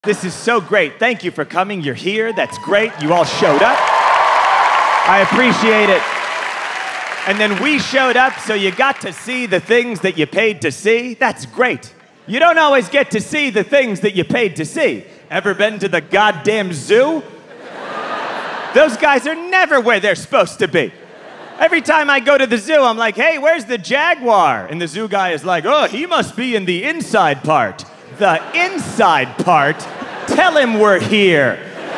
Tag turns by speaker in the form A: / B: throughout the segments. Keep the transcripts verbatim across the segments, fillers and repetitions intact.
A: This is so great. Thank you for coming. You're here. That's great. You all showed up. I appreciate it. And then we showed up, so you got to see the things that you paid to see. That's great. You don't always get to see the things that you paid to see. Ever been to the goddamn zoo? Those guys are never where they're supposed to be. Every time I go to the zoo, I'm like, hey, where's the jaguar? And the zoo guy is like, oh, he must be in the inside part. The inside part? Tell him we're here.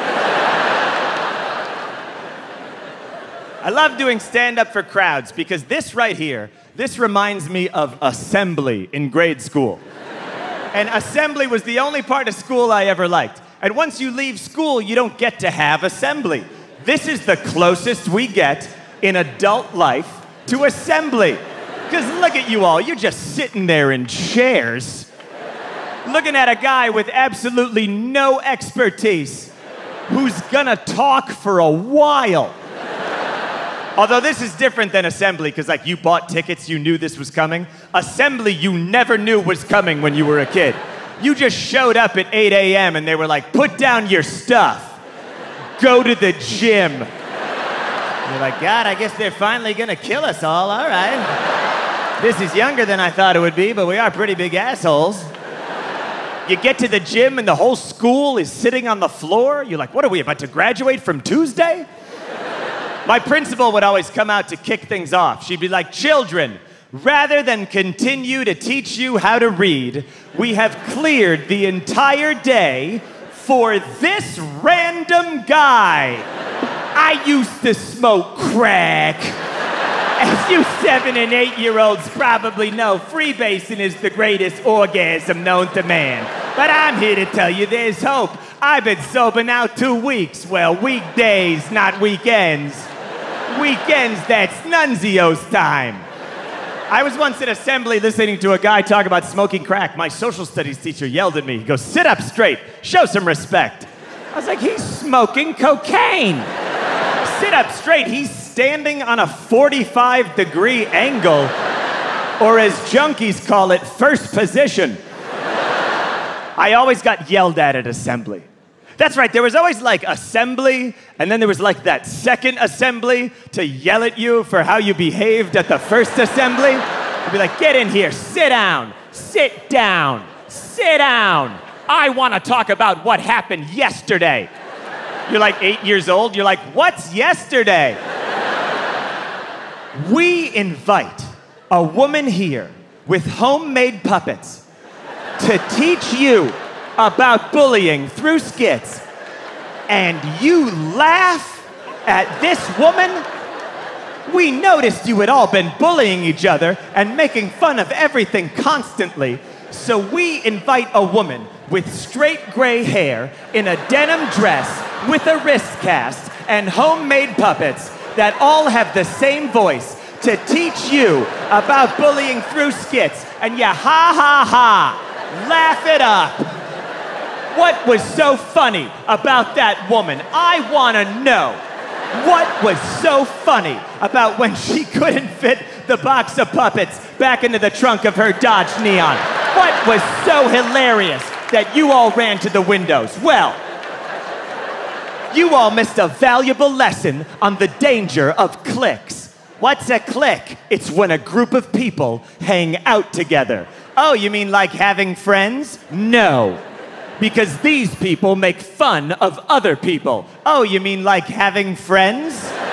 A: I love doing stand-up for crowds because this right here, this reminds me of assembly in grade school. And assembly was the only part of school I ever liked. And once you leave school, you don't get to have assembly. This is the closest we get in adult life to assembly. Because look at you all, you're just sitting there in chairs, looking at a guy with absolutely no expertise who's gonna talk for a while. Although this is different than assembly, because like you bought tickets, you knew this was coming. Assembly, you never knew was coming when you were a kid. You just showed up at eight a m and they were like, put down your stuff. Go to the gym. You're like, God, I guess they're finally gonna kill us all, all right. This is younger than I thought it would be, but we are pretty big assholes. You get to the gym and the whole school is sitting on the floor. You're like, what are we, about to graduate from Tuesday? My principal would always come out to kick things off. She'd be like, children, rather than continue to teach you how to read, we have cleared the entire day for this random guy. I used to smoke crack. As you seven and eight year olds probably know, freebasing is the greatest orgasm known to man. But I'm here to tell you there's hope. I've been sober now two weeks. Well, weekdays, not weekends. Weekends, that's Nunzio's time. I was once at assembly listening to a guy talk about smoking crack. My social studies teacher yelled at me. He goes, sit up straight, show some respect. I was like, he's smoking cocaine. Sit up straight, he's standing on a forty-five degree angle, or as junkies call it, first position. I always got yelled at at assembly. That's right, there was always like assembly, and then there was like that second assembly to yell at you for how you behaved at the first assembly. They'd be like, get in here, sit down, sit down, sit down. I want to talk about what happened yesterday. You're like eight years old, you're like, what's yesterday? We invite a woman here with homemade puppets to teach you about bullying through skits, and you laugh at this woman? We noticed you had all been bullying each other and making fun of everything constantly, so we invite a woman with straight gray hair in a denim dress with a wrist cast and homemade puppets that all have the same voice to teach you about bullying through skits, and you ha ha ha, laugh it up. What was so funny about that woman? I want to know. What was so funny about when she couldn't fit the box of puppets back into the trunk of her Dodge Neon? What was so hilarious that you all ran to the windows? Well, you all missed a valuable lesson on the danger of cliques. What's a clique? It's when a group of people hang out together. Oh, you mean like having friends? No. Because these people make fun of other people. Oh, you mean like having friends?